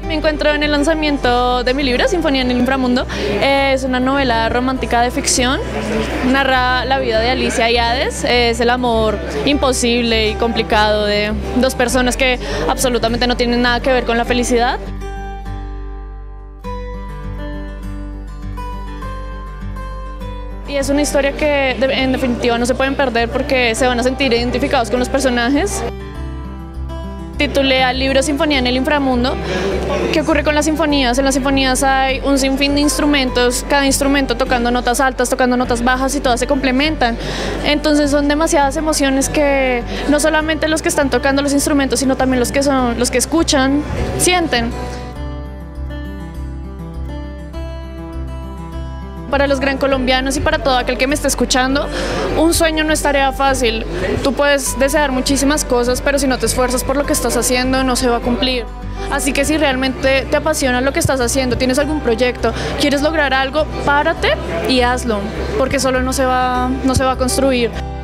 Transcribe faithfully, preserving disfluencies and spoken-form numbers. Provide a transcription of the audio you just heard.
Me encuentro en el lanzamiento de mi libro, Sinfonía en el Inframundo. Es una novela romántica de ficción, narra la vida de Alicia y Hades, es el amor imposible y complicado de dos personas que absolutamente no tienen nada que ver con la felicidad. Y es una historia que en definitiva no se pueden perder porque se van a sentir identificados con los personajes. Titulé al libro Sinfonía en el Inframundo. ¿Qué ocurre con las sinfonías? En las sinfonías hay un sinfín de instrumentos, cada instrumento tocando notas altas, tocando notas bajas y todas se complementan. Entonces son demasiadas emociones que no solamente los que están tocando los instrumentos, sino también los que son los que escuchan, sienten. Para los gran colombianos y para todo aquel que me esté escuchando, un sueño no es tarea fácil. Tú puedes desear muchísimas cosas, pero si no te esfuerzas por lo que estás haciendo, no se va a cumplir. Así que si realmente te apasiona lo que estás haciendo, tienes algún proyecto, quieres lograr algo, párate y hazlo, porque solo no se va, no se va a construir.